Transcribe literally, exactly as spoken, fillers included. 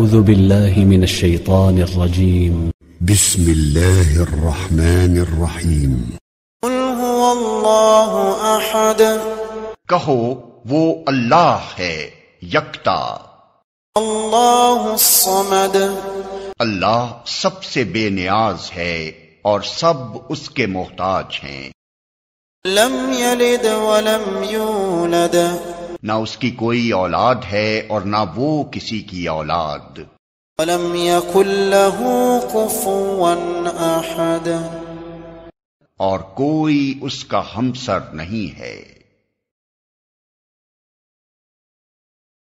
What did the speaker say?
أعوذ بالله من الشيطان الرجيم بسم الله الرحمن الرحيम قل هو الله अहद कहो वो अल्लाह है यकता, अल्लाहु समद अल्लाह सबसे बेनियाज है और सब उसके मोहताज हैं। लम यलिद वलम यूलद ना उसकी कोई औलाद है और ना वो किसी की औलाद। वलम यकुल लहू कुफुवन अहद और कोई उसका हमसर नहीं है।